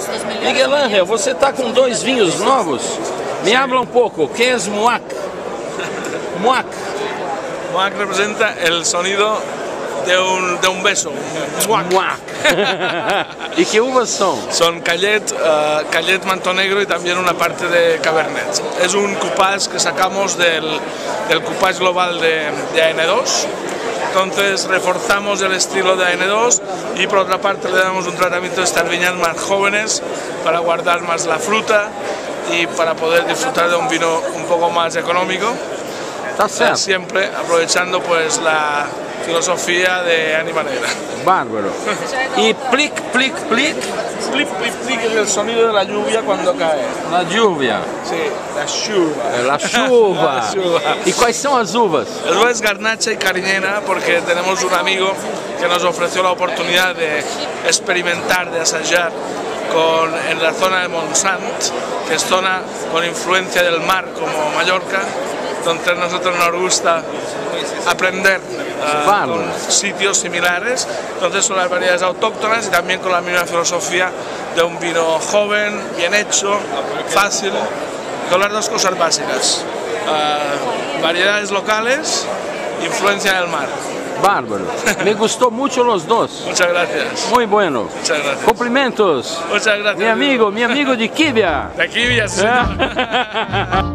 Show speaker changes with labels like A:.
A: Miguel Ángel, você está com dois vinhos novos? Me habla un poco, ¿qué es Muac? Muac.
B: Muac representa el sonido de un beso. Muac.
A: Muac. ¿Y qué uvas son?
B: Son Callet Manto Negro y también una parte de Cabernet. Es un coupage que sacamos del coupage global de AN2. Entonces reforzamos el estilo de AN2 y por otra parte le damos un tratamiento de estas viñas más jóvenes para guardar más la fruta y para poder disfrutar de un vino un poco más económico. Siempre aprovechando pues la filosofía de Ánima Negra.
A: Bárbaro. Y plic, plic, plic.
B: Plip, plip, plip es el sonido de la lluvia cuando cae.
A: La lluvia.
B: Sí, la chuva.
A: La chuva.
B: La chuva.
A: ¿Y cuáles son las uvas?
B: El uva es Garnacha y Cariñena porque tenemos un amigo que nos ofreció la oportunidad de experimentar, de ensayar en la zona de Montsant, que es zona con influencia del mar como Mallorca. Entonces a nosotros nos gusta aprender con sitios similares, entonces son las variedades autóctonas y también con la misma filosofía de un vino joven, bien hecho, fácil, con las dos cosas básicas, variedades locales, influencia del mar.
A: Bárbaro. Me gustó mucho los dos.
B: Muchas gracias.
A: Muy bueno.
B: Muchas gracias.
A: Cumprimentos.
B: Muchas gracias.
A: Mi amigo de Quibia.
B: De Quibia, sí.